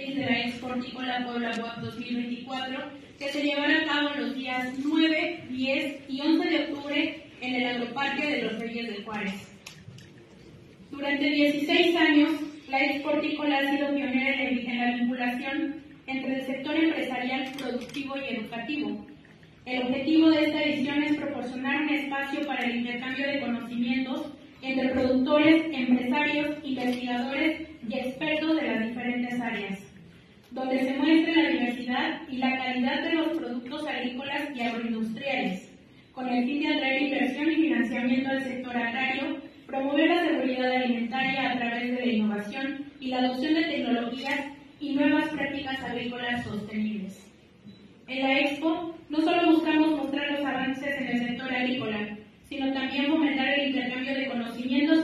16 de la Expo Hortícola Puebla BOAP 2024, que se llevará a cabo los días 9, 10 y 11 de octubre en el Agroparque de los Reyes de Juárez. Durante 16 años, la Expo Hortícola ha sido pionera en la vinculación entre el sector empresarial, productivo y educativo. El objetivo de esta edición es proporcionar un espacio para el intercambio de conocimientos entre productores, empresarios, investigadores y expertos de las diferentes áreas, donde se muestre la diversidad y la calidad de los productos agrícolas y agroindustriales, con el fin de atraer inversión y financiamiento al sector agrario, promover la seguridad alimentaria a través de la innovación y la adopción de tecnologías y nuevas prácticas agrícolas sostenibles. En la Expo no solo buscamos mostrar los avances en el sector agrícola, sino también fomentar el intercambio de conocimientos